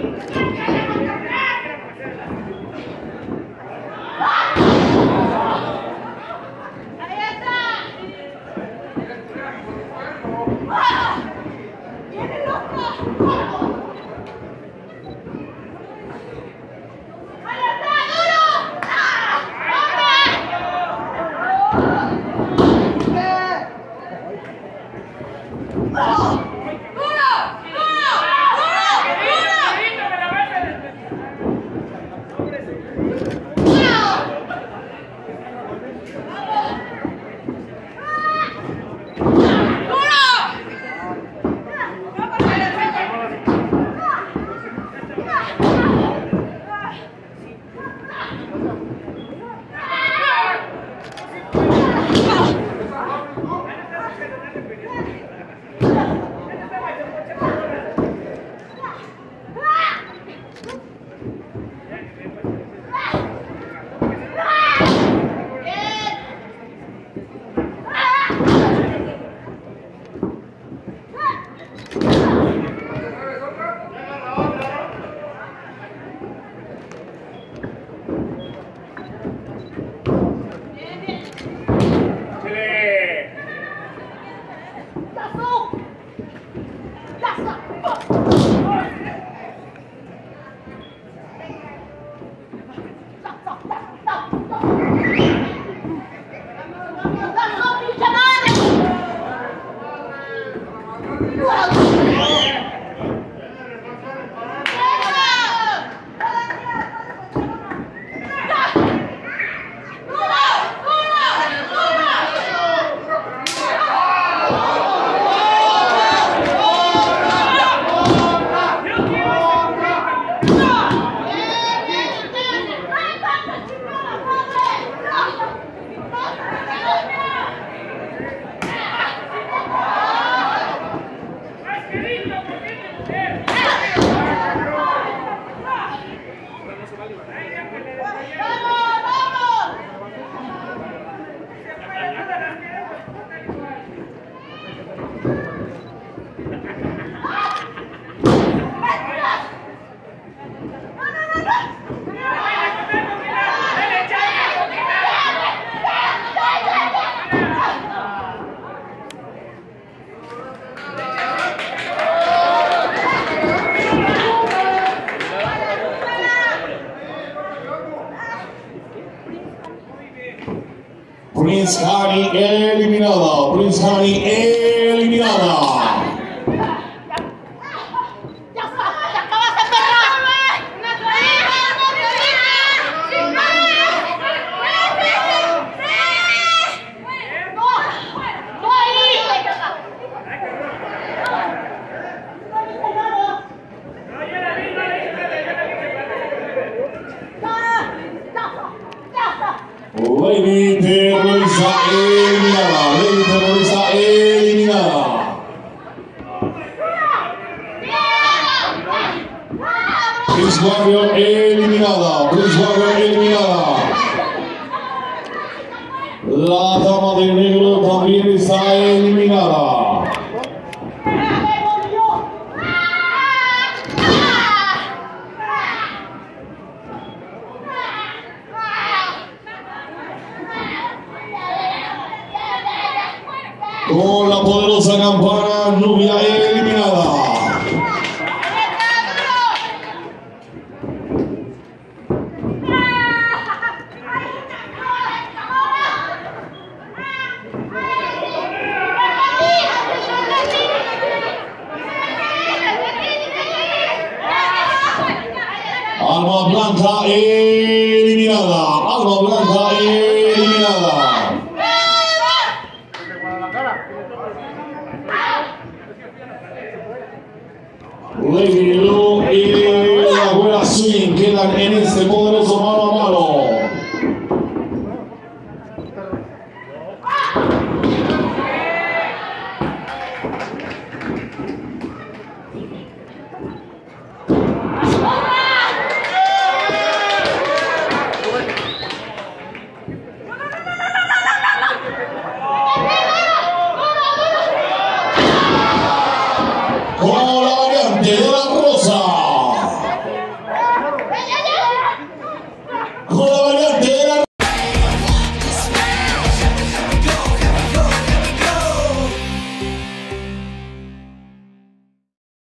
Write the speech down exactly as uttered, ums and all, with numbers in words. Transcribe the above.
Prince Hani eliminada. Prince Hani eliminada. Lady Terrorista eliminada. Lady Terrorista eliminada. Prince Warrior eliminada. Prince Warrior eliminada. La dama de negro también está eliminada. Con la poderosa campana, Nubia eliminada. Alma Blanca eliminada. Alma Blanca eliminada. Lady Lu y la abuela Swing quedan en este poderoso mano a mano. Con la variante de la rosa. con la variante.